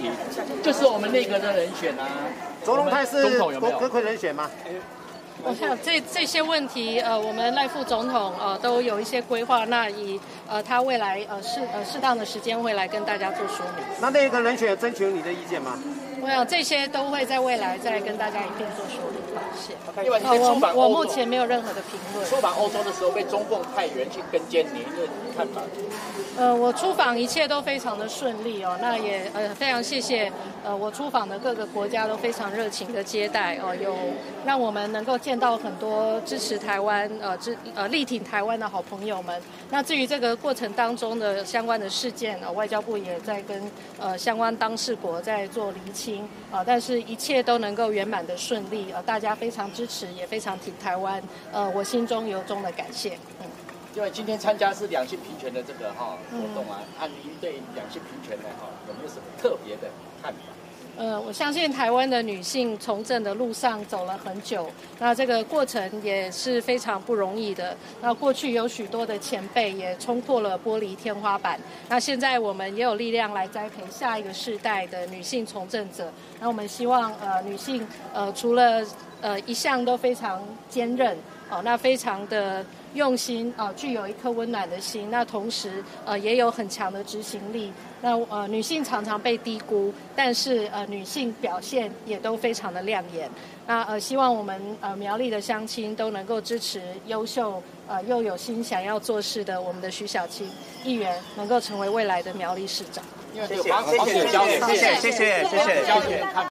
题，就是我们内阁的人选啊。 总统派是总统有没有阁揆人选吗？ 我想这些问题，我们赖副总统都有一些规划，那以他未来适当的时间会来跟大家做说明。 那内阁人选有征求你的意见吗？ 我想这些都会在未来再跟大家一并做说明。谢谢。我目前没有任何的评论。 出访欧洲的时候被中共派员去跟监，您的看法？ 我出访一切都非常的顺利哦，那也非常谢谢我出访的各个国家都非常热情的接待哦，有让我们能够见到很多支持台湾力挺台湾的好朋友们。那至于这个过程当中的相关的事件外交部也在跟相关当事国在做厘清但是一切都能够圆满的顺利大家非常支持，也非常挺台湾我心中由衷的感谢。 因为今天参加是两性平权的这个活动啊，您对两性平权的有没有什么特别的看法？ 我相信台湾的女性从政的路上走了很久，那这个过程也是非常不容易的。那过去有许多的前辈也冲破了玻璃天花板，那现在我们也有力量来栽培下一个世代的女性从政者。那我们希望女性除了一向都非常坚韧那非常的用心具有一颗温暖的心，那同时也有很强的执行力。那女性常常被低估，但是女性表现也都非常的亮眼。那希望我们苗栗的乡亲都能够支持优秀又有心想要做事的我们的徐小青议员，能够成为未来的苗栗市长。 谢谢。